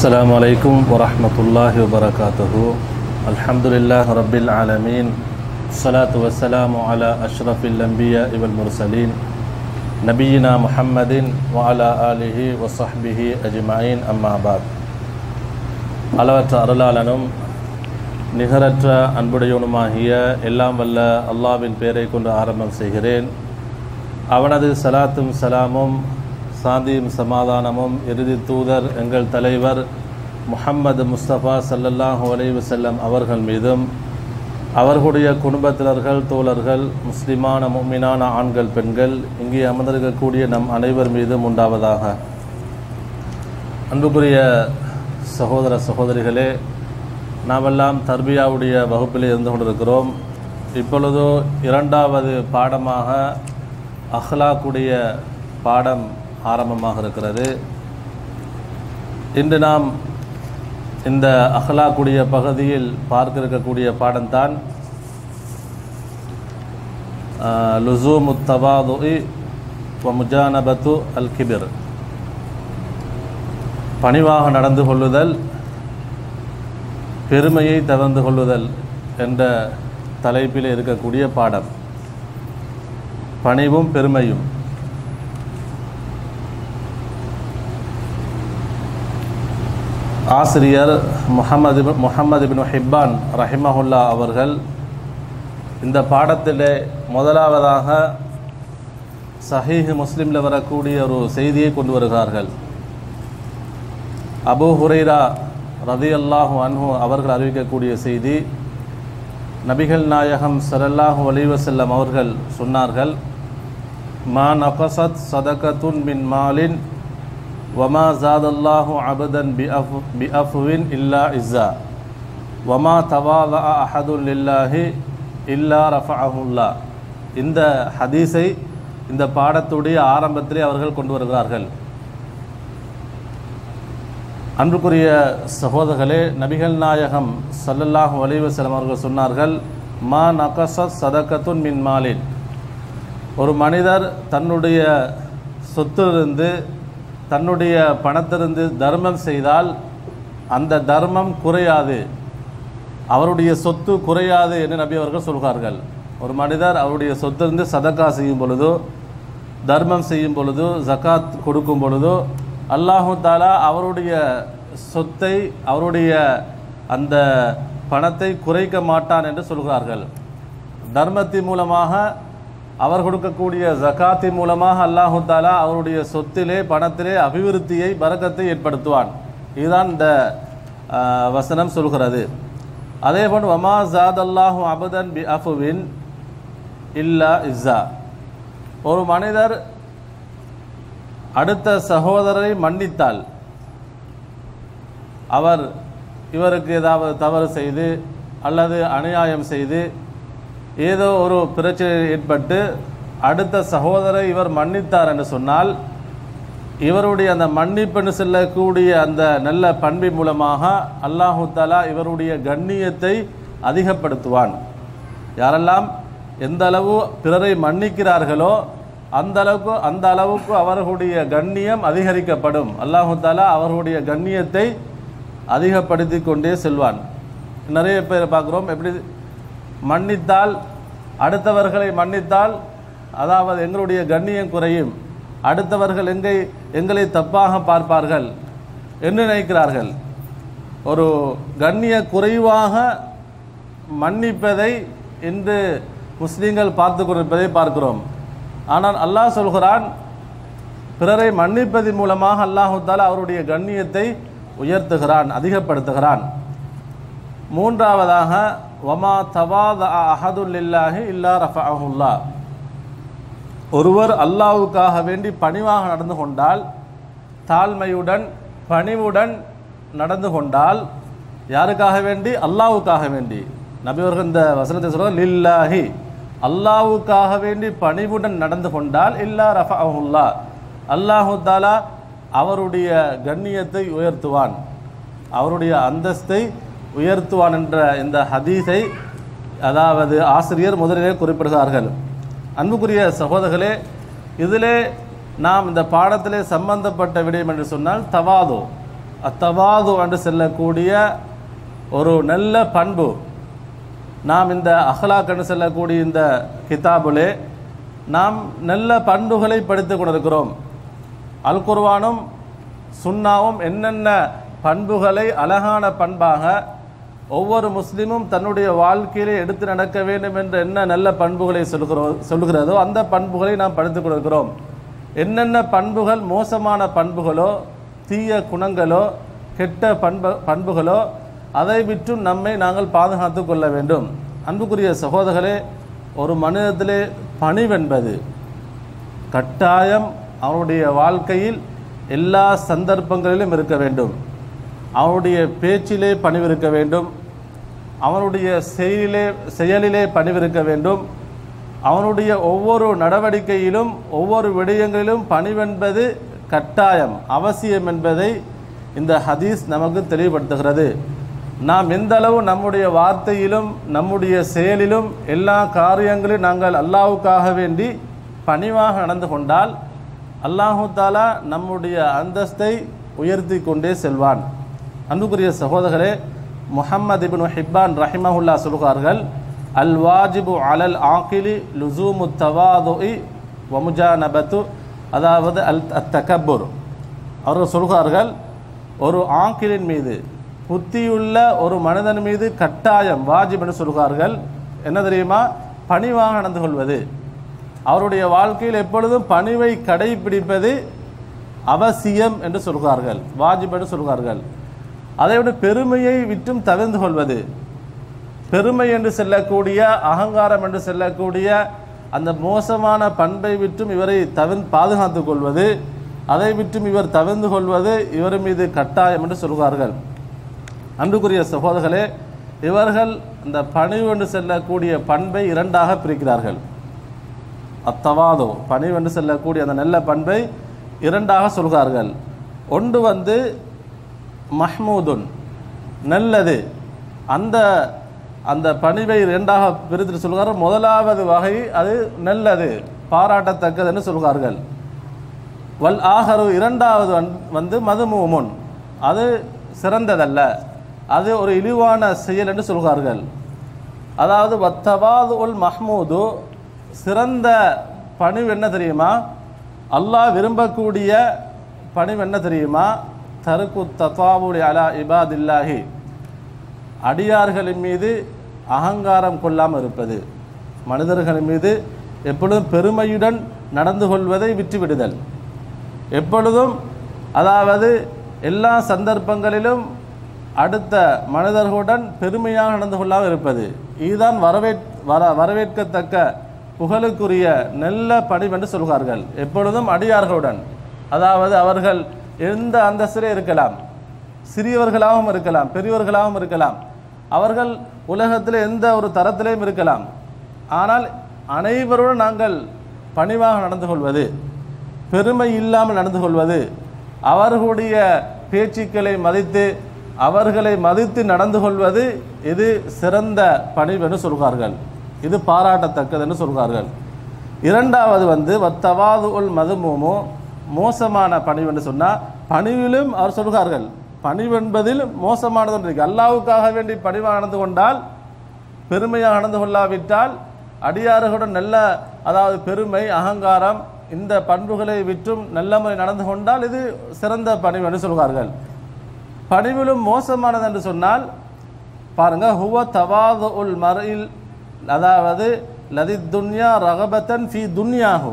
السلام عليكم ورحمة الله وبركاته. الحمد لله رب العالمين. الصلاة والسلام على أشرف الأنبياء والمرسلين نبينا محمد وعلى آله وصحبه أجمعين. أما بعد. அளவற்ற அருளாளனும் நிகரற்ற அன்புடையவனுமாகிய எல்லாம் வல்ல அல்லாஹ்வின் பெயரை கொண்டு ஆரம்பம் செய்கிறேன். அவனது சலாத்தும் சலாமும் சாந்தியும் சமாதானமும் இறுதி தூதர் எங்கள் தலைவர் முஹம்மது முஸ்தபா ஸல்லல்லாஹு அலைஹி வஸல்லம் அவர்கள் மீதும் அவர்களுடைய குடும்பத்தினர்கள் தோழர்கள் முஸ்லிமான முஃமினான ஆண்கள் பெண்கள் இங்கே அமர்ந்திருக்கக்கூடிய நம் அனைவர் மீதும் உண்டாவதாக. அன்புக்குரிய சகோதர சகோதரிகளே, நாமெல்லாம் தர்பியாவுடைய வகுப்பில் இருந்து கொண்டிருக்கிறோம். இப்பொழுது இரண்டாவது பாடமாக அஹ்லாக்குடைய பாடம் ஆரம்பமாக இருக்கிறது. இன்று நாம் இந்த அஹ்லாக்குடைய பகுதியில் பார்க்க இருக்கக்கூடிய பாடம்தான் லுசூமுத் தவாதுஇ வ முஜானபத்து அல் கிபிர், பணிவாக நடந்து கொள்ளுதல், பெருமையை தவிர்த்து கொள்ளுதல் என்ற தலைப்பில் இருக்கக்கூடிய பாடம். பணிவும் பெருமையும். ஆசிரியர் முஹம்மது இப்னு ஹிப்பான் ரஹிமஹுல்லா அவர்கள் இந்த பாடத்திலே முதலாவதாக சஹீஹ் முஸ்லிமில் வரக்கூடிய ஒரு செய்தியை கொண்டு வருகிறார்கள். அபூ ஹுரைரா ரலியல்லாஹு அன்ஹு அவர்கள் அறிவிக்கக்கூடிய செய்தி, நபிகள் நாயகம் ஸல்லல்லாஹு அலைஹி வஸல்லம் அவர்கள் சொன்னார்கள், மா நகஸத் ஸதகத்துன் மின் மாலின் வமா ஜாதல்லாஹு அபதன் பிஅஃப்வின் இல்லா இஸ்ஸா வமா தவாதஅ அஹதுன் லில்லாஹி இல்லா ரஃபஅஹுல்லா. இந்த ஹதீஸை இந்த பாடத்துடைய ஆரம்பத்திலே அவர்கள் கொண்டு வருகிறார்கள். அன்புக்குரிய சகோதரர்களே, நபிகள் நாயகம் ஸல்லல்லாஹு அலைஹி வஸல்லம் அவர்கள் சொன்னார்கள், மா நகஸத் ஸதகத்துன் மின் மாலின், ஒரு மனிதர் தன்னுடைய சொத்திலிருந்து தன்னுடைய பணத்திலிருந்து தர்மம் செய்தால் அந்த தர்மம் குறையாது, அவருடைய சொத்து குறையாது என்று நபி அவர்கள் சொல்கிறார்கள். ஒரு மனிதர் அவருடைய சொத்திலிருந்து சதக்கா செய்யும் பொழுதோ தர்மம் செய்யும் பொழுதோ ஜகாத் கொடுக்கும் பொழுதோ அல்லாஹு தாலா அவருடைய சொத்தை அவருடைய அந்த பணத்தை குறைக்க மாட்டான் என்று சொல்கிறார்கள். தர்மத்தின் மூலமாக அவர் கொடுக்கக்கூடிய ஜகாத்தின் மூலமாக அல்லாஹு தாலா அவருடைய சொத்திலே பணத்திலே அபிவிருத்தியை பரக்கத்தை ஏற்படுத்துவான். இதுதான் இந்த வசனம் சொல்கிறது. அதேபோல் வமா ஜாதல்லாஹு அபதன் பிஅஃப்வின் இல்லா இஸ்ஸா, ஒரு மனிதர் அடுத்த சகோதரரை மன்னித்தால், அவர் இவருக்கு ஏதாவது தவறு செய்து அல்லது அநியாயம் செய்து ஏதோ ஒரு பிரச்சனை ஏற்பட்டு அடுத்த சகோதரை இவர் மன்னித்தார் என்று சொன்னால், இவருடைய அந்த மன்னிப்புன்னு செல்லக்கூடிய அந்த நல்ல பண்பின் மூலமாக அல்லாஹு தஆலா இவருடைய கண்ணியத்தை அதிகப்படுத்துவான். யாரெல்லாம் எந்த அளவு பிறரை மன்னிக்கிறார்களோ அந்த அளவுக்கு அவர்களுடைய கண்ணியம் அதிகரிக்கப்படும். அல்லாஹு தஆலா அவர்களுடைய கண்ணியத்தை அதிகப்படுத்தி கொண்டே செல்வான். நிறைய பேர் பார்க்குறோம், எப்படி மன்னித்தால், அடுத்தவர்களை மன்னித்தால் அதாவது எங்களுடைய கண்ணியம் குறையும், அடுத்தவர்கள் எங்களை தப்பாக பார்ப்பார்கள் என்று நினைக்கிறார்கள். ஒரு கண்ணிய குறைவாக மன்னிப்பதை இன்று முஸ்லீம்கள் பார்த்து கொண்டிருப்பதை பார்க்கிறோம். ஆனால் அல்லாஹ் சொல்கிறான், பிறரை மன்னிப்பதன் மூலமாக அல்லாஹு தஆலா அவருடைய கண்ணியத்தை உயர்த்துகிறான், அதிகப்படுத்துகிறான். மூன்றாவதாக வமா தவாதஅ அஹதுன் லில்லாஹி இல்லா ரஃபஅஹுல்லா, ஒருவர் அல்லாஹ்வுக்காக வேண்டி பணிவாக நடந்து கொண்டால், தாழ்மையுடன் பணிவுடன் நடந்து கொண்டால், யாருக்காக வேண்டி? அல்லாஹ்வுக்காக வேண்டி. நபி அவர்கள் இந்த வசனத்தை சொல்றாங்க, லில்லாஹி, அல்லாஹ்வுக்காக வேண்டி பணிவுடன் நடந்து கொண்டால் இல்லா ரஃபஅஹுல்லா, அல்லாஹு தஆலா அவருடைய கண்ணியத்தை உயர்த்துவான், அவருடைய அந்தஸ்தை உயர்த்துவான் என்ற இந்த ஹதீஸை அதாவது ஆசிரியர் முதலிலே குறிப்பிடுகிறார்கள். அன்புக்குரிய சகோதரர்களே, இதிலே நாம் இந்த பாடத்திலே சம்பந்தப்பட்ட விடயம் என்று சொன்னால் தவாது, அத்தவாது என்று செல்லக்கூடிய ஒரு நல்ல பண்பு. நாம் இந்த அஹ்லாக் என்று செல்லக்கூடிய இந்த கிதாபிலே நாம் நல்ல பண்புகளை படித்து கொண்டிருக்கிறோம். அல் குர்ஆனும் சுன்னாவும் என்னென்ன பண்புகளை அழகான பண்பாக ஒவ்வொரு முஸ்லீமும் தன்னுடைய வாழ்க்கையிலே எடுத்து நடக்க வேண்டும் என்ற என்ன நல்ல பண்புகளை சொல்கிறதோ அந்த பண்புகளை நாம் படித்து கொண்டிருக்கிறோம். என்னென்ன பண்புகள் மோசமான பண்புகளோ தீய குணங்களோ கெட்ட பண்புகளோ அதை விற்றும் நம்மை நாங்கள் பாதுகாத்து கொள்ள வேண்டும். அன்புக்குரிய சகோதரர்களே, ஒரு மனிதத்திலே பணிவென்பது கட்டாயம் அவனுடைய வாழ்க்கையில் எல்லா சந்தர்ப்பங்களிலும் இருக்க வேண்டும். அவனுடைய பேச்சிலே பணிவிருக்க வேண்டும், அவனுடைய செயலிலே பணிவிருக்க வேண்டும், அவனுடைய ஒவ்வொரு நடவடிக்கையிலும் ஒவ்வொரு விடயங்களிலும் பணிவென்பது கட்டாயம் அவசியம் என்பதை இந்த ஹதீஸ் நமக்கு தெளிவுபடுத்துகிறது. நாம் எந்த அளவு நம்முடைய வார்த்தையிலும் நம்முடைய செயலிலும் எல்லா காரியங்களிலும் நாங்கள் அல்லாஹ்வுக்காக வேண்டி பணிவாக நடந்து கொண்டால் அல்லாஹு தாலா நம்முடைய அந்தஸ்தை உயர்த்தி கொண்டே செல்வான். அன்புக்குரிய சகோதரர்களே, முஹம்மது இப்னு ஹிப்பான் ரஹிமஹுல்லா சொல்கிறார்கள், அல் வாஜிபு அலல் ஆக்கிலி லுசூமு தவாதுஇ வமுஜானபத்து, அதாவது அல் தகப்புர். அவர்கள் சொல்கிறார்கள், ஒரு ஆக்கிலின் மீது புத்தியுள்ள ஒரு மனிதன் மீது கட்டாயம் வாஜிப் என்று சொல்கிறார்கள். என்ன தெரியுமா? பணிவாக நடந்து கொள்வது. அவருடைய வாழ்க்கையில் எப்பொழுதும் பணிவை கடைபிடிப்பது அவசியம் என்று சொல்கிறார்கள், வாஜிப் என்று சொல்கிறார்கள். அதைவிட பெருமையை விட்டும் தவிர்ந்து கொள்வது, பெருமை என்று செல்லக்கூடிய அகங்காரம் என்று செல்லக்கூடிய அந்த மோசமான பண்பை விட்டும் இவரை பாதுகாத்து கொள்வது, அதை விட்டும் இவர் தவிர்ந்து கொள்வது இவர் மீது கட்டாயம் என்று சொல்கிறார்கள். அன்புக்குரிய சகோதரர்களே, இவர்கள் அந்த பணிவு என்று செல்லக்கூடிய பண்பை இரண்டாக பிரிக்கிறார்கள். அத்தவாதோ பணிவு என்று செல்லக்கூடிய அந்த நல்ல பண்பை இரண்டாக சொல்கிறார்கள். ஒன்று மஹ்மூதுன் நல்லது. அந்த பணிவை இரண்டாக பிரித்து சொல்கிறார்கள். முதலாவது வகை அது நல்லது, பாராட்டத்தக்கது என்று சொல்கிறார்கள். வல் ஆஹரு இரண்டாவது மதுமூமுன், அது சிறந்ததல்ல, அது ஒரு இழிவான செயல் என்று சொல்கிறார்கள். அதாவது வத்தவாது உல் மஹ்மூது, சிறந்த பணிவு என்ன தெரியுமா? அல்லாஹ் விரும்பக்கூடிய பணிவு என்ன தெரியுமா? தருக்கு தத்தாவுலி அலா இபாதில்லாஹி, அடியார்களின் மீது அகங்காரம் கொள்ளாமல் இருப்பது, மனிதர்களின் மீது எப்பொழுதும் பெருமையுடன் நடந்து கொள்வதை விட்டுவிடுதல், எப்பொழுதும் அதாவது எல்லா சந்தர்ப்பங்களிலும் அடுத்த மனிதர்களுடன் பெருமையாக நடந்து கொள்ளாமல் இருப்பது, இதுதான் வரவேற்கத்தக்க புகழுக்குரிய நல்ல பணிவு என்று சொல்கிறார்கள். எப்பொழுதும் அடியார்களுடன், அதாவது அவர்கள் எந்த அந்தஸ்திலே இருக்கலாம், சிறியவர்களாகவும் இருக்கலாம், பெரியவர்களாகவும் இருக்கலாம், அவர்கள் உலகத்தில் எந்த ஒரு தரத்திலையும் இருக்கலாம், ஆனால் அனைவருடன் நாங்கள் பணிவாக நடந்து கொள்வது, பெருமை இல்லாமல் நடந்து கொள்வது, அவர்களுடைய பேச்சுக்களை மதித்து அவர்களை மதித்து நடந்து கொள்வது, இது சிறந்த பணிவு என்று சொல்கிறார்கள், இது பாராட்டத்தக்கது என்று சொல்கிறார்கள். இரண்டாவது வத்தவாது உல் மதுமூமு, மோசமான பணிவு என்று சொன்னால் பணிவிலும் அவர் சொல்கிறார்கள், பணிவு என்பதில் மோசமானது ஒன்று இருக்குது. அல்லாஹ்வுக்காக வேண்டி பணிவாக நடந்து கொண்டால், பெருமையாக நடந்து கொள்ளாவிட்டால், அடியார்களுடன் நல்ல அதாவது பெருமை அகங்காரம் இந்த பண்புகளை விற்றும் நல்ல முறை நடந்து கொண்டால் இது சிறந்த பணிவு என்று சொல்கிறார்கள். பணிவிலும் மோசமானது என்று சொன்னால் பாருங்க, ஹுவ தவாது உல் மரில், அதாவது லதி துன்யா ரகபத்தன் ஃபி துன்யாஹு,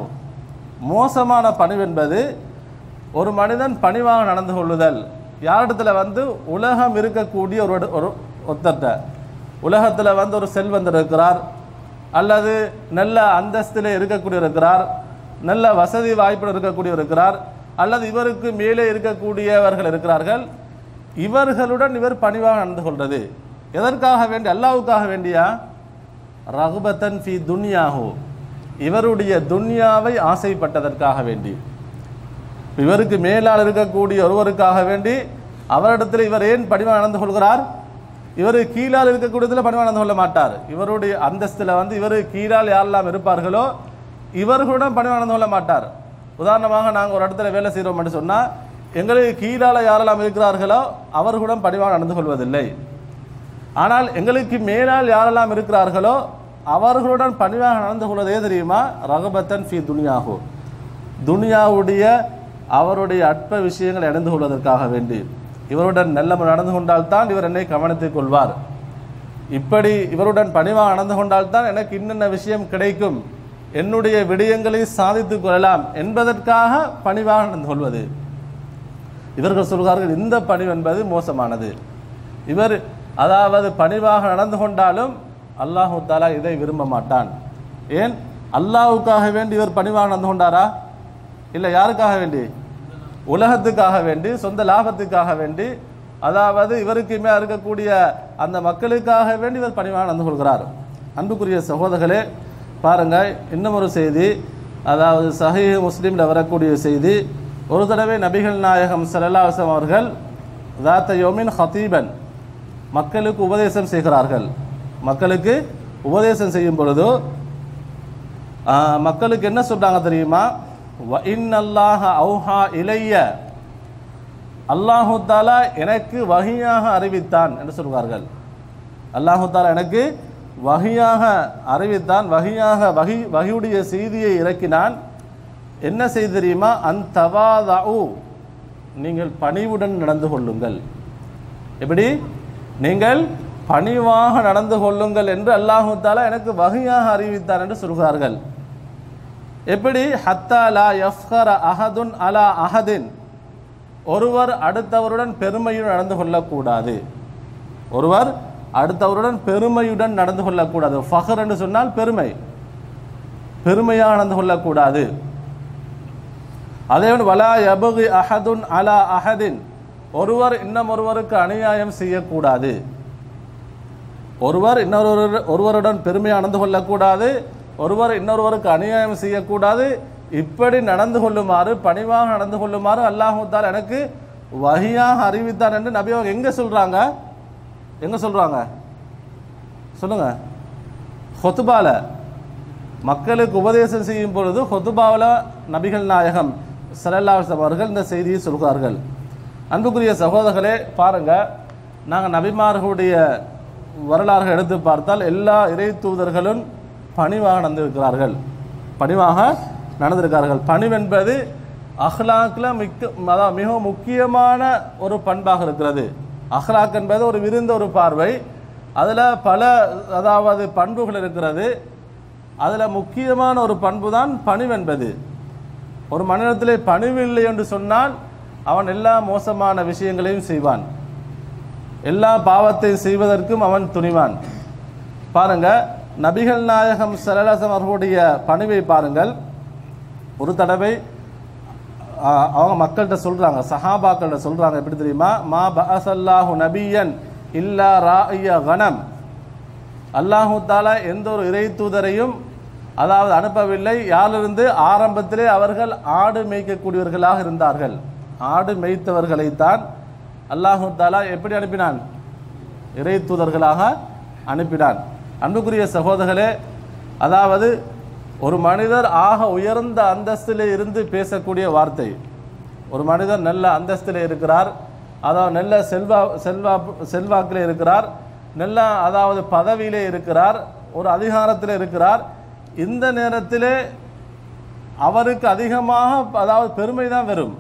மோசமான பணிவு என்பது ஒரு மனிதன் பணிவாக நடந்து கொள்ளுதல். யாரிடத்தில் உலகம் இருக்கக்கூடிய ஒரு ஒத்தட்ட, உலகத்தில் ஒரு செல்வந்தர் இருக்கிறார், அல்லது நல்ல அந்தஸ்தில் இருக்கக்கூடிய இருக்கிறார், நல்ல வசதி வாய்ப்புடன் இருக்கக்கூடிய இருக்கிறார், அல்லது இவருக்கு மேலே இருக்கக்கூடியவர்கள் இருக்கிறார்கள், இவர்களுடன் இவர் பணிவாக நடந்து கொள்வது எதற்காக வேண்டி? அல்லாஹ்வுக்காக வேண்டியா? ரகுபத்தன் ஃபி துன்யாஹு, இவருடைய துன்யாவை ஆசைப்பட்டதற்காக வேண்டி, இவருக்கு மேலால் இருக்கக்கூடிய ஒருவருக்காக வேண்டி அவரிடத்தில் இவர் ஏன் பணிவாக நடந்து கொள்கிறார்? இவர் கீழால் இருக்கக்கூடியதில் பணிவாக நடந்து கொள்ள மாட்டார். இவருடைய அந்தஸ்தில் இவர் கீழால் யாரெல்லாம் இருப்பார்களோ இவர்களுடன் பணிவாக நடந்து கொள்ள மாட்டார். உதாரணமாக நாங்கள் ஒரு இடத்துல வேலை செய்கிறோம் என்று சொன்னால், எங்களுக்கு கீழால் யாரெல்லாம் இருக்கிறார்களோ அவர்களுடன் பணிவாக நடந்து கொள்வதில்லை. ஆனால் எங்களுக்கு மேலால் யாரெல்லாம் இருக்கிறார்களோ அவர்களுடன் பணிவாக நடந்து கொள்வதே தெரியுமா? ரகபத்தன் ஃபி துனியாஹு, துனியாவுடைய அவருடைய அற்ப விஷயங்களை அடைந்து கொள்வதற்காக வேண்டி இவருடன் நல்ல நடந்து கொண்டால்தான் இவர் என்னை கவனித்துக் கொள்வார். இப்படி இவருடன் பணிவாக நடந்து கொண்டால்தான் எனக்கு இன்னென்ன விஷயம் கிடைக்கும், என்னுடைய விடயங்களை சாதித்துக் கொள்ளலாம் என்பதற்காக பணிவாக நடந்து கொள்வது. இவர்கள் சொல்கிறார்கள் இந்த பணிவு என்பது மோசமானது. இவர் அதாவது பணிவாக நடந்து கொண்டாலும் அல்லாஹு தாலா இதை விரும்ப மாட்டான். ஏன்? அல்லாஹுக்காக வேண்டி இவர் பணிவாக நடந்து கொண்டாரா? இல்லை, யாருக்காக வேண்டி? உலகத்துக்காக வேண்டி, சொந்த லாபத்துக்காக வேண்டி, அதாவது இவருக்கு மேல் இருக்கக்கூடிய அந்த மக்களுக்காக வேண்டி இவர் பணிவாக நடந்து கொள்கிறார். அன்புக்குரிய சகோதரர்களே, பாருங்க, இன்னும் ஒரு செய்தி, அதாவது சஹீஹ் முஸ்லிமில் வரக்கூடிய செய்தி. ஒரு தடவை நபிகள் நாயகம் ஸல்லல்லாஹு அலைஹி வஸல்லம் அவர்கள் ذات يوم خطيبا மக்களுக்கு உபதேசம் செய்கிறார்கள். மக்களுக்கு உபதேசம் செய்யும் பொழுது மக்களுக்கு என்ன சொல்றாங்க தெரியுமா? வ இன்னல்லாஹ அவுஹா இலைய, அல்லாஹு தாலா எனக்கு வஹியாக அறிவித்தான் என்று சொல்வார்கள். அல்லாஹு தாலா எனக்கு வஹியாக அறிவித்தான், வஹியுடைய செய்தியை இறக்கினான். என்ன செய்தி தெரியுமா? அன்தவாதஉ, நீங்கள் பணிவுடன் நடந்து கொள்ளுங்கள். எப்படி? நீங்கள் பணிவாக நடந்து கொள்ளுங்கள் என்று அல்லாஹு தாலா எனக்கு வஹியாக அறிவித்தார் என்று சொல்கிறார்கள். எப்படி? ஹத்தா லா யஃப்கர அஹதுன் அலா அஹதின், ஒருவர் அடுத்தவருடன் பெருமையுடன் நடந்து கொள்ளக்கூடாது. ஒருவர் அடுத்தவருடன் பெருமையுடன் நடந்து கொள்ளக்கூடாது. ஃபஹர் என்று சொன்னால் பெருமை, பெருமையாக நடந்து கொள்ளக்கூடாது. அதேபோல் வலா யபகி அஹதுன் அலா அஹதின், ஒருவர் இன்னும் ஒருவருக்கு அநியாயம் செய்யக்கூடாது. ஒருவர் ஒருவருடன் பெருமையாக நடந்து கொள்ளக்கூடாது, ஒருவர் இன்னொருவருக்கு அநியாயம் செய்யக்கூடாது. இப்படி நடந்து கொள்ளுமாறு, பணிவாக நடந்து கொள்ளுமாறு அல்லாஹு தஆலா எனக்கு வஹியாக அறிவித்தார் என்று நபி அவங்க எங்க சொல்றாங்க? எங்க சொல்றாங்க சொல்லுங்க? ஹுத்பால, மக்களுக்கு உபதேசம் செய்யும் பொழுது ஹுத்பாவில் நபிகள் நாயகம் ஸல்லல்லாஹு அலைஹி வஸல்லம் அவர்கள் இந்த செய்தியை சொல்கிறார்கள். அன்புக்குரிய சகோதரர்களே, பாருங்க, நாங்கள் நபிமார்களுடைய வரலாறுகள் எடுத்து பார்த்தால் எல்லா இறை தூதர்களும் பணிவாக நடந்திருக்கிறார்கள், பணிவாக நடந்திருக்கிறார்கள். பணிவென்பது அஹ்லாக்கில் மிகவும் முக்கியமான ஒரு பண்பாக இருக்கிறது. அஹ்லாக் என்பது ஒரு விருந்த ஒரு பார்வை, அதில் பல அதாவது பண்புகள் இருக்கிறது. அதில் முக்கியமான ஒரு பண்பு தான் பணிவென்பது. ஒரு மனிதத்திலே பணிவு இல்லை என்று சொன்னால் அவன் எல்லா மோசமான விஷயங்களையும் செய்வான், எல்லா பாவத்தையும் செய்வதற்கும் அவன் துணிவான். பாருங்க, நபிகள் நாயகம் ஸல்லல்லாஹு அலைஹி வஸல்லம் அவர்களுடைய பணிவை பாருங்கள். ஒரு தடவை அவங்க மக்கள்கிட்ட சொல்றாங்க, சஹாபாக்கள்கிட்ட சொல்றாங்க, எப்படி தெரியுமா? மா பஅஸல்லாஹு நபியன் இல்லா ராஇய கனம், அல்லாஹு தாலா எந்த ஒரு இறை தூதரையும் அதாவது அனுப்பவில்லை, யாரிலிருந்து ஆரம்பத்திலே அவர்கள் ஆடு மேய்க்கக்கூடியவர்களாக இருந்தார்கள். ஆடு மேய்த்தவர்களைத்தான் அல்லாஹு தாலா எப்படி அனுப்பினான்? இறை தூதர்களாக அனுப்பினான். அன்புக்குரிய சகோதரர்களே, அதாவது ஒரு மனிதர் ஆக உயர்ந்த அந்தஸ்திலே இருந்து பேசக்கூடிய வார்த்தை, ஒரு மனிதர் நல்ல அந்தஸ்திலே இருக்கிறார், அதாவது நல்ல செல்வாக்கிலே இருக்கிறார், நல்ல அதாவது பதவியிலே இருக்கிறார், ஒரு அதிகாரத்தில் இருக்கிறார். இந்த நேரத்திலே அவருக்கு அதிகமாக அதாவது பெருமை தான் வரும்.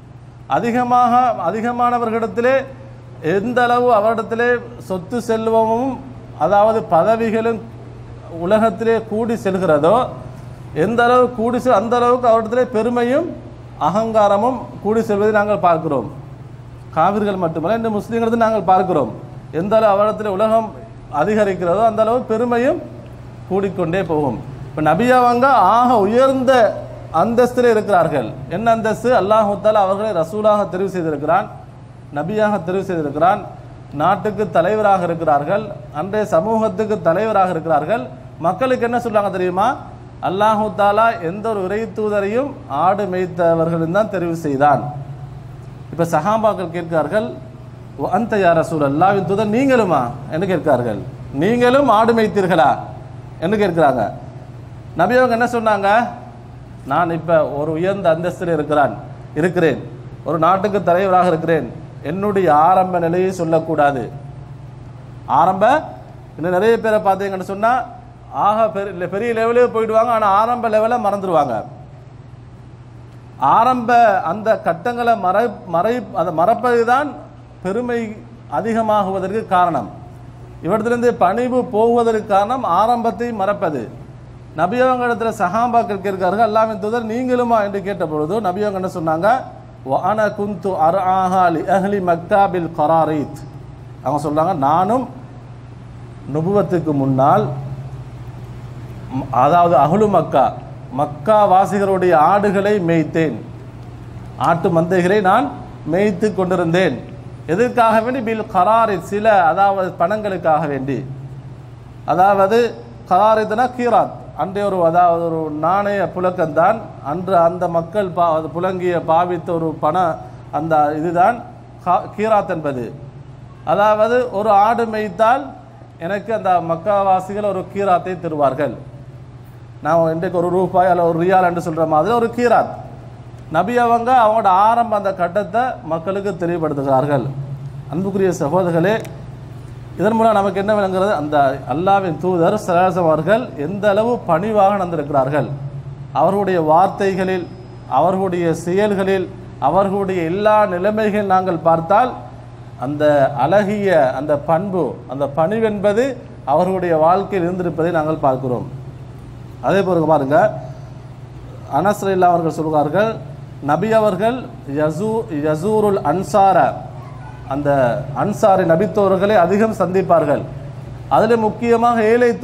அதிகமானவர்களிடத்திலே எந்த அளவு அவரிடத்திலே சொத்து செல்வமும் அதாவது பதவிகளும் உலகத்திலே கூடி செல்கிறதோ, எந்த அளவு கூடி அந்த அளவுக்கு அவரிடத்திலே பெருமையும் அகங்காரமும் கூடி செல்வதை நாங்கள் பார்க்கிறோம். காவிர்கள் மட்டுமல்ல, இந்த முஸ்லீம்களுக்கு நாங்கள் பார்க்கிறோம். எந்த அளவு அவரிடத்தில் உலகம் அதிகரிக்கிறதோ அந்த அளவு பெருமையும் கூடிக்கொண்டே போகும். இப்போ நபியாவங்க ஆக உயர்ந்த அந்தஸ்தில் இருக்கிறார்கள். என்ன அந்தஸ்து? அல்லாஹு தஆலா அவர்களை ரசூலாக தெரிவு செய்திருக்கிறான், நபியாக தெரிவு செய்திருக்கிறான், நாட்டுக்கு தலைவராக இருக்கிறார்கள், அன்றைய சமூகத்துக்கு தலைவராக இருக்கிறார்கள். மக்களுக்கு என்ன சொல்றாங்க தெரியுமா? அல்லாஹு தஆலா எந்த ஒரு இறை தூதரையும் ஆடு மேய்த்தவர்களும் தான் தெரிவு செய்தான். இப்போ சஹாபாக்கள் கேட்கிறார்கள், அந்த யா ரசூலல்லாஹ் தூதர் நீங்களுமா என்று கேட்கிறார்கள். நீங்களும் ஆடு மேய்த்தீர்களா என்று கேட்கிறாங்க. நபி அவங்க என்ன சொன்னாங்க? நான் இப்போ ஒரு உயர்ந்த அந்தஸ்தில் இருக்கிறேன், ஒரு நாட்டுக்கு தலைவராக இருக்கிறேன், என்னுடைய ஆரம்ப நிலையை சொல்லக்கூடாது. இன்னும் நிறைய பேரை பார்த்தீங்கன்னு சொன்னால் பெரிய லெவலே போயிடுவாங்க, ஆனால் ஆரம்ப லெவலில் மறந்துடுவாங்க. ஆரம்ப அந்த கட்டங்களை அதை மறப்பது தான் பெருமை அதிகமாகுவதற்கு காரணம். இவற்றிலிருந்து பணிவு போகுவதற்கு காரணம் ஆரம்பத்தை மறப்பது. நபியவங்களிடத்தில் சஹாபாக்கள் கேட்கிறார்கள், அல்லாஹ்வின் தூதர் நீங்களுமா என்று கேட்ட பொழுது நபியவங்க என்ன சொன்னாங்க, வஅன குந்து அர்ஆஹா லி அஹ்லி மக்கா பில் கராரீத். அவங்க சொல்றாங்க, நானும் நுபுவத்துக்கு முன்னால், அதாவது அஹ்லு மக்கா வாசிகளுடைய ஆடுகளை மேய்த்தேன், ஆட்டு மந்தைகளை நான் மேய்த்து கொண்டிருந்தேன். எதற்காக வேண்டி? பில் கராரீத், சில அதாவது பணங்களுக்காக வேண்டி. அதாவது கராரீத்னா கீராத், அன்றைய அதாவது ஒரு நாணய புழக்கம்தான். அன்று அந்த மக்கள் புழங்கிய பாவித்த ஒரு அந்த இதுதான் கீராத் என்பது. அதாவது ஒரு ஆடு மேய்த்தால் எனக்கு அந்த மக்காவாசிகள் ஒரு கீராத்தை தருவார்கள். நான் இன்றைக்கு ₹1 அல்ல ₹1 என்று சொல்கிற மாதிரி ஒரு கீராத். நபி அவங்களோட ஆரம்ப அந்த கட்டத்தை மக்களுக்கு தெளிவுபடுத்துகிறார்கள். அன்புக்குரிய சகோதரர்களே, இதன் மூலம் நமக்கு என்ன விளங்குகிறது? அந்த அல்லாஹ்வின் தூதர் ஸல்லல்லாஹு அலைஹி அவர்கள் எந்த அளவு பணிவாக நடந்திருக்கிறார்கள். அவர்களுடைய வார்த்தைகளில், அவர்களுடைய செயல்களில், அவர்களுடைய எல்லா நிலைமைகள் நாங்கள் பார்த்தால் அந்த அழகிய அந்த பண்பு, அந்த பணிவென்பது அவர்களுடைய வாழ்க்கையில் இருந்திருப்பதை நாங்கள் பார்க்கிறோம். அதே போல பாருங்க, அனஸ் ரலியல்லாஹு அவர்கள் சொல்கிறார்கள், நபி அவர்கள் யசூருல் அன்சார, அந்த அன்சாரி நபித்தோழர்களை அதிகம் சந்திப்பார்கள். அதில் முக்கியமாக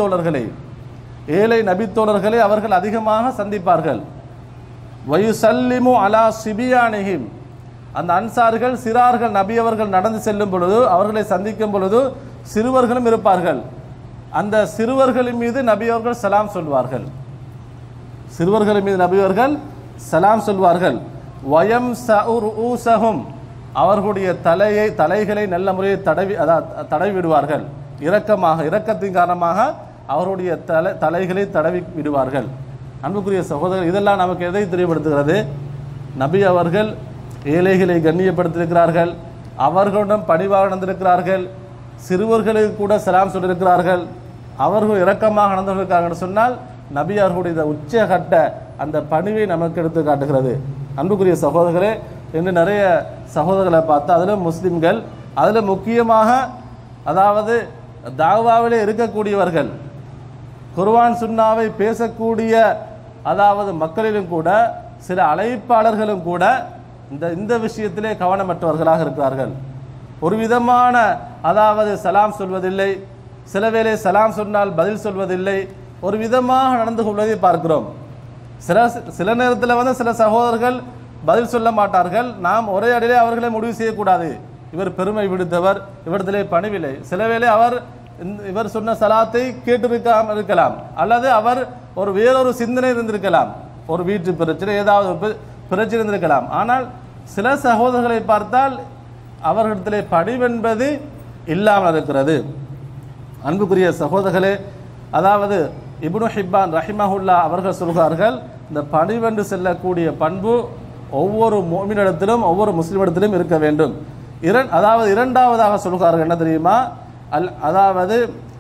ஏழை நபித்தோழர்களை அவர்கள் அதிகமாக சந்திப்பார்கள். வயுசல்லிமு அலா சிபியானிஹிம், அந்த அன்சார்கள் சிறார்கள் நபி அவர்கள் நடந்து செல்லும் பொழுது, அவர்களை சந்திக்கும் பொழுது சிறுவர்களும் இருப்பார்கள். அந்த சிறுவர்களின் மீது நபி அவர்கள் சலாம் சொல்வார்கள். சிறுவர்களின் மீது நபி அவர்கள் சலாம் சொல்வார்கள். வயம் சஉருஊசஹும், அவர்களுடைய தலைகளை நல்ல முறையை தடவி விடுவார்கள். இரக்கத்தின் காரணமாக அவருடைய தலைகளை தடவி விடுவார்கள். அன்புக்குரிய சகோதரர், இதெல்லாம் நமக்கு எதை தெரியப்படுத்துகிறது? நபி அவர்கள் ஏழைகளை கண்ணியப்படுத்தியிருக்கிறார்கள், அவர்களிடம் பணிவாக நடந்திருக்கிறார்கள், சிறுவர்களுக்கு கூட சலாம் சொல்லியிருக்கிறார்கள், அவர்கள் இரக்கமாக நடந்திருக்கிறார்கள் சொன்னால் நபி அவர்களுடைய உச்சகட்ட அந்த பணிவை நமக்கு எடுத்து காட்டுகிறது. அன்புக்குரிய சகோதரர்களே, இன்று நிறைய சகோதரர்களை பார்த்தா அதில் முஸ்லிம்கள், அதில் முக்கியமாக அதாவது தாவாவிலே இருக்கக்கூடியவர்கள், குர்ஆன் சுன்னாவை பேசக்கூடிய அதாவது மக்களிலும் கூட சில அழைப்பாளர்களும் கூட இந்த விஷயத்திலே கவனமற்றவர்களாக இருக்கிறார்கள். ஒரு விதமான அதாவது சலாம் சொல்வதில்லை, சில வேளை சலாம் சொன்னால் பதில் சொல்வதில்லை, ஒரு விதமாக நடந்து கொள்வதை பார்க்கிறோம். சில நேரத்தில் சில சகோதரர்கள் பதில் சொல்ல மாட்டார்கள். நாம் ஒரே அடியிலே அவர்களை முடிவு செய்யக்கூடாது, இவர் பெருமை விடுத்தவர், இவரிடத்திலே பணிவில்லை. சில வேளை இவர் சொன்ன சலாத்தை கேட்டிருக்கலாம், அல்லது அவர் வேறொரு சிந்தனை இருந்திருக்கலாம், ஒரு வீட்டு பிரச்சனை, ஏதாவது பிரச்சனை இருந்திருக்கலாம். ஆனால் சில சகோதரர்களை பார்த்தால் அவர்களிடத்திலே பணிவென்பது இல்லாமல் இருக்கிறது. அன்புக்குரிய சகோதரர்களே, அதாவது இப்னு ஹிப்பான் ரஹிமஹுல்லா அவர்கள் சொல்கிறார்கள், இந்த பணிவென்று செல்லக்கூடிய பண்பு ஒவ்வொரு முஃமினிடத்திலும் ஒவ்வொரு முஸ்லிமிடத்திலும் இருக்க வேண்டும். அதாவது இரண்டாவதாக சொல்கிறார்கள், என்ன தெரியுமா? அதாவது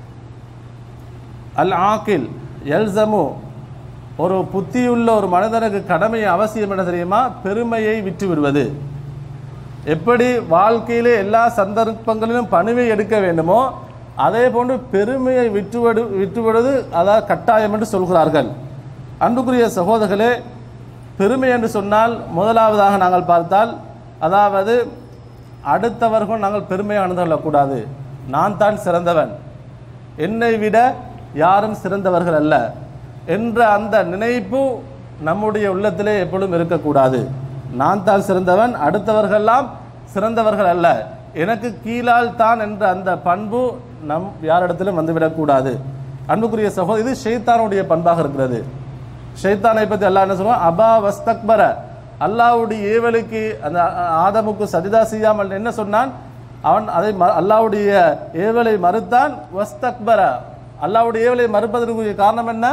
அல் ஆக்கில் எல்சமு, ஒரு புத்தியுள்ள ஒரு மனிதனுக்கு கடமை அவசியம் என்ன தெரியுமா? பெருமையை விட்டு விடுவது. எப்படி வாழ்க்கையிலே எல்லா சந்தர்ப்பங்களிலும் பணிவை எடுக்க வேண்டுமோ அதே போன்று பெருமையை விட்டுவிடுவது அதாவது கட்டாயம் என்று சொல்கிறார்கள். அன்புக்குரிய சகோதரர்களே, பெருமை என்று சொன்னால் முதலாவதாக நாங்கள் பார்த்தால் அதாவது அடுத்தவர்கள் நாங்கள் பெருமையாக நடந்து கொள்ளக்கூடாது. நான் தான் சிறந்தவன், என்னை விட யாரும் சிறந்தவர்கள் அல்ல என்ற அந்த நினைப்பு நம்முடைய உள்ளத்திலே எப்பொழுதும் இருக்கக்கூடாது. நான் தான் சிறந்தவன், அடுத்தவர்களெல்லாம் சிறந்தவர்கள் அல்ல, எனக்கு கீழால் தான் என்ற அந்த பண்பு யாரிடத்திலும் வந்துவிடக்கூடாது. அன்புக்குரிய சகோதரர், இது ஷைத்தானுடைய பண்பாக இருக்கிறது. ஷைத்தானை பற்றி அல்லாஹ் என்ன சொல்லுவான்? அபா வஸ்தக்பர, அல்லாஹ்வுடைய ஏவலுக்கு அந்த ஆதமுக்கு சஜிதா செய்யாமல் என்ன சொன்னான்? அவன் அதை அல்லாஹ்வுடைய ஏவலை மறுத்தான். வஸ்தக்பர, அல்லாஹ்வுடைய ஏவலை மறுப்பதற்கு காரணம் என்ன?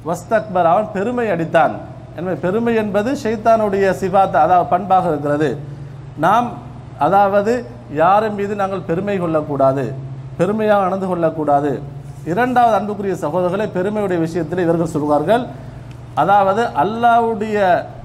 வஸ்தக்பர், அவன் பெருமை அடித்தான். எனவே பெருமை என்பது ஷைத்தானுடைய சிபாத், அதாவது பண்பாக இருக்கிறது. நாம் அதாவது யாரும் மீது நாங்கள் பெருமை கொள்ளக்கூடாது, பெருமையாக நடந்து கொள்ளக்கூடாது. இரண்டாவது அன்புக்குரிய சகோதரர்களை, பெருமையுடைய விஷயத்தில் இவர்கள் சொல்வார்கள், அதாவது அல்லாஹ்வுடைய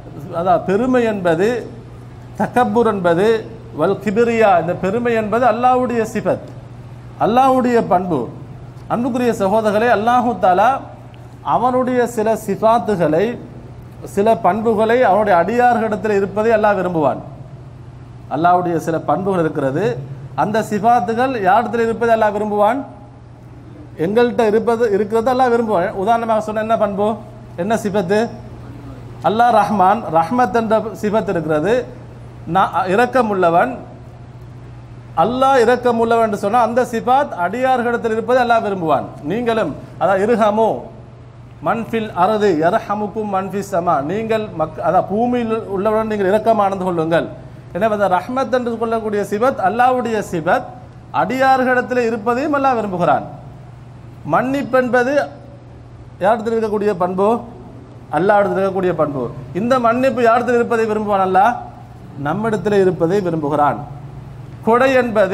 பெருமை என்பது, தக்கப்புர் என்பது, வல் கிபிரியா, இந்த பெருமை என்பது அல்லாஹ்வுடைய சிபத், அல்லாஹ்வுடைய பண்பு. அன்புக்குரிய சகோதரர்களே, அல்லாஹு தஆலா அவனுடைய சில சிபாத்துகளை, சில பண்புகளை அவனுடைய அடியார்களிடத்தில் இருப்பதை அல்லாஹ் விரும்புவான். அல்லாஹ்வுடைய சில பண்புகள் இருக்கிறது, அந்த சிபாத்துகள் யாரிடத்தில் இருப்பதை அல்லாஹ் விரும்புவான்? எங்கள்கிட்ட இருக்கிறது அல்லாஹ் விரும்புவான். உதாரணமாக சொன்ன என்ன பண்பு, என்ன சிபத்து? அல்லாஹ் ரஹ்மான், ரஹ்மத் என்ற சிபத் இருக்கிறது. இரக்கம் உள்ளவன், அல்லாஹ் இரக்கம் உள்ளவன் என்று சொன்னால் அந்த சிபாத் அடியார்களிடத்தில் இருப்பதை அல்லாஹ் விரும்புவான். நீங்களும் அதான் இருஹமு மன்ஃபில் அருது யர்ஹமுக்கும் மன்ஃபிஸ் சமா, நீங்கள் அதான் பூமியில் உள்ளவுடன் நீங்கள் இரக்கமானது கொள்ளுங்கள். எனவே அந்த ரஹ்மத் என்று கொள்ளக்கூடிய சிபத் அல்லாஹ்வுடைய சிபத், அடியார்களிடத்தில் இருப்பதையும் அல்லாஹ் விரும்புகிறான். மன்னிப்பு என்பது யாரிடத்தில் இருக்கக்கூடிய பண்பு? அல்லாஹ்விடத்தில் இருக்கக்கூடிய பண்பு. இந்த மன்னிப்பு யாரிடத்தில் இருப்பதை விரும்புவான்? அல்லாஹ் நம்மிடத்தில் இருப்பதை விரும்புகிறான். கொடை என்பது,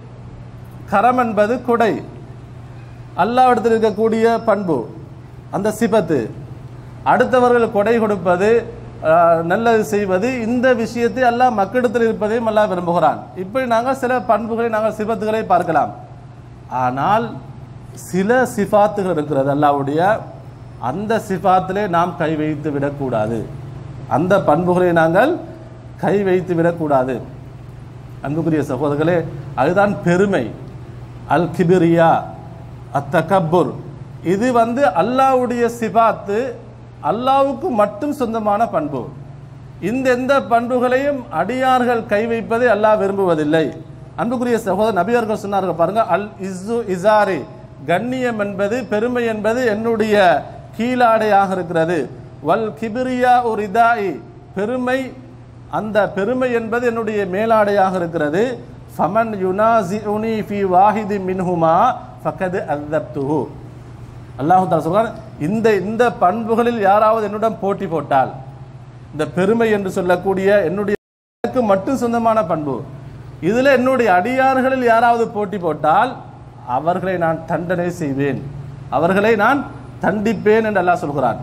கரம் என்பது கொடை, அல்லாஹ்விடத்தில் இருக்கக்கூடிய பண்பு, அந்த சிபத்து. அடுத்தவர்கள் கொடை கொடுப்பது, நல்லது செய்வது, இந்த விஷயத்தை அல்லாஹ் மக்களிடத்தில் இருப்பதையும் அல்லாஹ் விரும்புகிறான். இப்படி நாங்கள் சில பண்புகளை, நாங்கள் சிபத்துகளை பார்க்கலாம். ஆனால் சில சிபாத்துகள் இருக்கிறது அல்லாஹ்வுடைய, அந்த சிபாத்திலே நாம் கை வைத்து விடக்கூடாது, அந்த பண்புகளை நாங்கள் கை வைத்து விடக்கூடாது. அன்புக்குரிய சகோதரர்களே, அதுதான் பெருமை. அல் கிபிரியா, அத்தகப்புர், இது அல்லாஹ்வுடைய சிபாத்து, அல்லாஹ்வுக்கு மட்டும் சொந்தமான பண்பு. எந்த பண்புகளையும் அடியார்கள் கை வைப்பதை அல்லாஹ் விரும்புவதில்லை. அன்புக்குரிய சகோதரர், நபி அவர்கள் சொன்னார்கள் பாருங்க, அல் இஸ்ஸு இசாரி, கண்ணியம் என்பது, பெருமை என்பது என்னுடைய கீழாடையாக இருக்கிறது. வல் கிபிரியா ஒரு இதாயி, பெருமை, அந்த பெருமை என்பது என்னுடைய மேலாடையாக இருக்கிறது. ஃபமன் யுனாஸிஉனி ஃபீ வாஹிதி மின்ஹுமா ஃபகத் அஸப்துஹு. அல்லாஹ் தஆலா சொல்றார், இந்த பண்புகளில் யாராவது என்னுடன் போட்டி போட்டால், இந்த பெருமை என்று சொல்லக்கூடிய என்னுடைய மட்டும் சொந்தமான பண்பு, இதில் என்னுடைய அடியார்களில் யாராவது போட்டி போட்டால் அவர்களை நான் தண்டனை செய்வேன், அவர்களை நான் தண்டிப்பேன் என்று அல்லாஹ் சொல்கிறான்.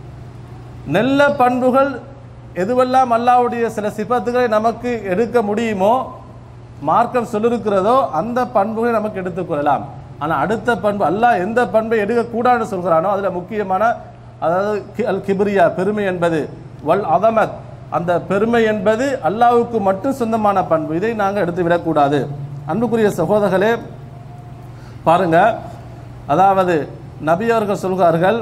நல்ல பண்புகள் எதுவெல்லாம் அல்லாஹ்வுடைய சில சிபத்துகளை நமக்கு எடுக்க முடியுமோ, மார்க்கம் சொல்லிருக்கிறதோ, அந்த பண்புகளை நமக்கு எடுத்துக்கொள்ளலாம். ஆனால் அடுத்த பண்பு, அல்லாஹ் எந்த பண்பை எடுக்கக்கூடாதுன்னு சொல்கிறானோ அதில் முக்கியமான, அதாவது அல் கிபிரியா, பெருமை என்பது, வல் அதமத், அந்த பெருமை என்பது அல்லாஹ்வுக்கு மட்டும் சொந்தமான பண்பு, இதை நாங்கள் எடுத்து விடக்கூடாது. அன்புக்குரிய சகோதரர்களே பாருங்க, அதாவது நபி அவர்கள் சொல்கிறார்கள்,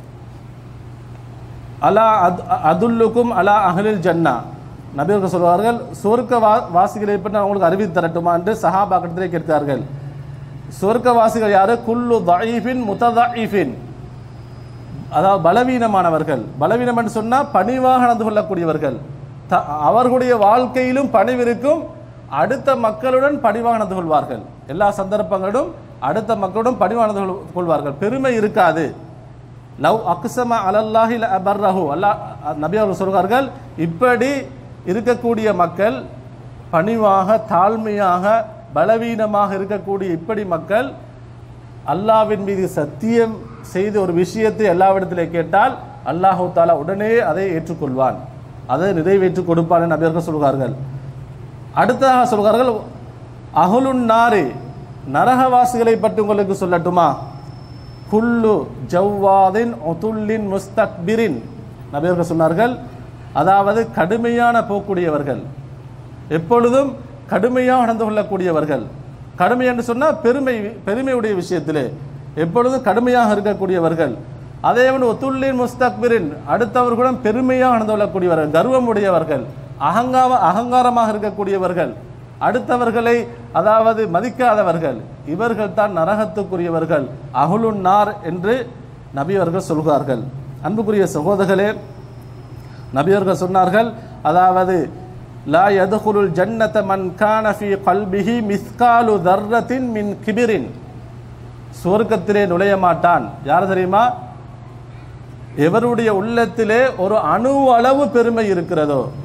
அலா அதுல்லுக்கும் அலா அஹ்லில் ஜன்னா, நபி அவர்கள் சொல்வார்கள், சொர்க்க வாசிகளை பற்றி நான் உங்களுக்கு அறிவித்து தரட்டுமா என்று சஹாபாக்களிடத்திலே கேட்கிறார்கள். சொர்க்கவாசிகள் யாரு? குல்லு தஈஃபின் முத்ததஈஃபின், அதாவது பலவீனமானவர்கள். பலவீனம் என்று சொன்னால் பணிவாக நடந்து கொள்ளக்கூடியவர்கள், அவர்களுடைய வாழ்க்கையிலும் பணிவிருக்கும், அடுத்த மக்களுடன் பணிவாக நடந்து கொள்வார்கள், எல்லா சந்தர்ப்பங்களும் அடுத்த மக்களுடன் பணிவாக நடந்து கொள்வார்கள், பெருமை இருக்காது. லவ் அக்ஸம அலல்லாஹி லஅபர்ரஹு, அல்லாஹ் நபி அவர்கள் சொல்கிறார்கள், இப்படி இருக்கக்கூடிய மக்கள், பணிவாக, தாழ்மையாக, பலவீனமாக இருக்கக்கூடிய இப்படி மக்கள் அல்லாஹ்வின் மீது சத்தியம் செய்து ஒரு விஷயத்தை அல்லாஹ்விடத்திலே கேட்டால் அல்லாஹ் தஆலா உடனே அதை ஏற்றுக்கொள்வான், அதை நிறைவேற்றி கொடுப்பான் என்று நபி அவர்கள் சொல்கிறார்கள். அடுத்ததாக சொல்கிறார்கள், அஹ்லுன் நாரி, நரகவாசிகளை பற்றி உங்களுக்கு சொல்லட்டுமா? குல்லு ஜவ்வாதின் உதுல்லின் முஸ்தக்பிரின், நபி அவர்கள் சொன்னார்கள், அதாவது கடுமையான போக்கூடியவர்கள், எப்பொழுதும் கடுமையாக நடந்து கொள்ளக்கூடியவர்கள். கடுமை என்று சொன்னால் பெருமையுடைய விஷயத்திலே எப்பொழுதும் கடுமையாக இருக்கக்கூடியவர்கள். அதேபோல் ஒத்துல்லின் முஸ்தக்பிரின், அடுத்தவர்களுடன் பெருமையாக நடந்து கொள்ளக்கூடியவர்கள், கர்வம் உடையவர்கள், அகங்காரமாக இருக்கக்கூடியவர்கள், அடுத்தவர்களை அதாவது மதிக்காதவர்கள், இவர்கள் தான் நரகத்துக்குரியவர்கள், அஹ்லுன் நார் என்று நபி அவர்கள் சொல்கிறார்கள். அன்புக்குரிய சகோதரர்களே, நபி அவர்கள் சொன்னார்கள், அதாவது லா யதுகுலுல் ஜன்னத மன் கான ஃபீ கல்பிஹி மிஸ்காலு தர்ரத்தின் மின் கிபிரின், சுவர்க்கத்திலே நுழைய மாட்டான். யார் தெரியுமா? எவருடைய உள்ளத்திலே ஒரு அணு அளவு பெருமை இருக்கிறதோ,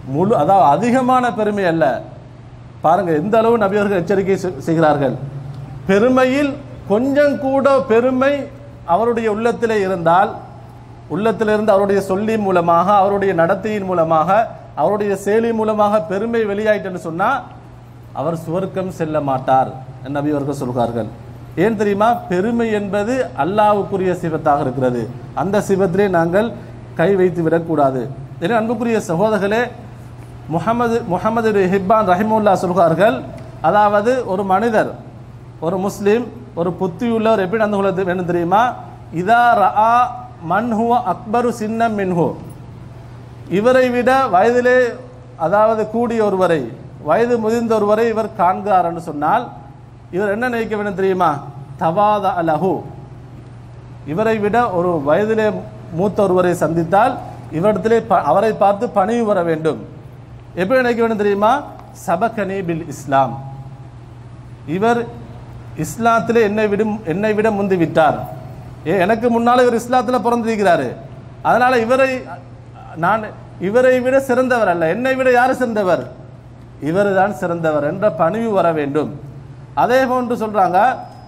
அதாவது அதிகமான பெருமை அல்ல. பாருங்க எந்த அளவு நபி அவர்கள் எச்சரிக்கை செய்கிறார்கள். பெருமையில் கொஞ்சம் கூட பெருமை அவருடைய உள்ளத்திலே இருந்தால், உள்ளத்திலிருந்து அவருடைய சொல்லி மூலமாக, அவருடைய நடத்தையின் மூலமாக, அவருடைய செயலி மூலமாக பெருமை வெளியாயிட்டு சொன்னா அவர் சுவர்க்கம் செல்ல மாட்டார் நபி அவர்கள் சொல்கிறார்கள். ஏன் தெரியுமா? பெருமை என்பது அல்லாஹ்வுக்குரிய சிபத்தாக இருக்கிறது. அந்த சிபத்திலே நாங்கள் கை வைத்து விடக்கூடாது. எனவே அன்புக்குரிய சகோதரர்களே, முஹம்மது ஹிப்பான் ரஹிமுல்லா சொல்கிறார்கள், அதாவது ஒரு மனிதர், ஒரு முஸ்லீம், ஒரு புத்தியுள்ளவர் எப்படி நடந்து கொள்ள வேண்டும் தெரியுமா? இதா ரஆ மன் ஹுவ அக்பரு சின்னம் மின்ஹு, இவரை விட வயதிலே அதாவது கூடிய ஒருவரை, வயது முதிர்ந்த ஒருவரை இவர் காண்கிறார் என்று சொன்னால் இவர் என்ன நினைக்க வேண்டும் தெரியுமா? தவாத அலஹு, இவரை விட ஒரு வயதிலே மூத்த ஒருவரை சந்தித்தால் இவரிடத்திலே அவரை பார்த்து பணிவு வர வேண்டும். எப்படி நினைக்க வேண்டும் தெரியுமா? சபகனி பில் இஸ்லாம், இவர் இஸ்லாத்திலே என்னை விட முந்தி விட்டார். எனக்கு முன்னால் இவர் இஸ்லாத்தில் பிறந்திருக்கிறாரு, அதனால நான் இவரை விட சிறந்தவர் அல்ல, என்னை விட யார் சிறந்தவர்? இவர் தான் சிறந்தவர் என்ற பணிவு வர வேண்டும். அதே போன்று சொல்றாங்க,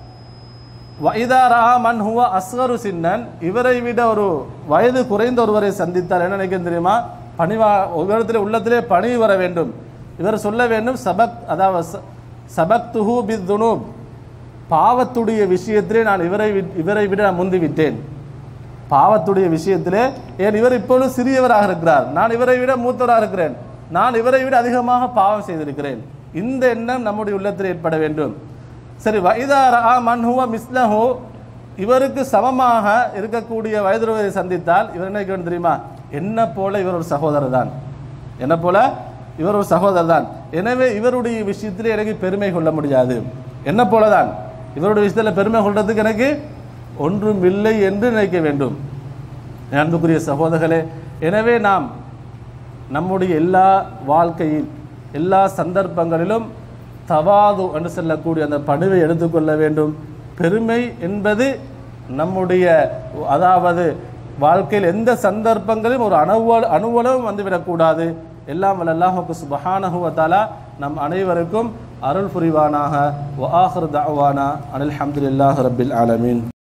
வைதா ரஆ மன் ஹுவ அஸ்கரு சின்னன், இவரை விட ஒரு வயது குறைந்த ஒருவரை சந்தித்தார் என்ன நினைக்க தெரியுமா? பணிவா இவரிடத்திலே உள்ளத்திலே பணிவு வர வேண்டும். இவர் சொல்ல வேண்டும் அதாவது சபக்துஹு பித்துனூப், பாவத்துடைய விஷயத்திலே நான் இவரை விட முந்தி விட்டேன். பாவத்துடைய விஷயத்திலே, ஏன் இவர் இப்பொழுது சிறியவராக இருக்கிறார், நான் இவரை விட மூத்தவராக இருக்கிறேன், நான் இவரை விட அதிகமாக பாவம் செய்திருக்கிறேன். இந்த எண்ணம் நம்முடைய உள்ளத்தில் ஏற்பட வேண்டும். சரி, வைதா ரஆ மன் ஹுவ மிஸ்லஹு, இவருக்கு சமமாக இருக்கக்கூடிய வயதுவரை சந்தித்தால் இவர் என்ன கேட்க தெரியுமா? என்ன போல இவர் ஒரு சகோதரர் தான், என்ன போல இவர் ஒரு சகோதரர் தான். எனவே இவருடைய விஷயத்திலே எனக்கு பெருமை கொள்ள முடியாது, என்ன போலதான் இவருடைய விஷயத்தில் பெருமை கொள்றதுக்கு எனக்கு ஒன்றும் இல்லை என்று நினைக்க வேண்டும். அன்புக்குரிய சகோதரர்களே, எனவே நாம் நம்முடைய எல்லா வாழ்க்கையில் எல்லா சந்தர்ப்பங்களிலும் தவாது என்று சொல்லக்கூடிய அந்த பணிவை எடுத்துக்கொள்ள வேண்டும். பெருமை என்பது நம்முடைய அதாவது வாழ்க்கையில் எந்த சந்தர்ப்பங்களிலும் ஒரு அணுவளவும் வந்துவிடக்கூடாது. எல்லாம் வல்ல அல்லாஹ் சுப்ஹானஹு வ தஆலா நம் அனைவருக்கும் அருள் புரிவானாக. வ ஆகிரு தஅவானா அனில் ஹம்துலில்லாஹி ரப்பில் ஆலமீன்.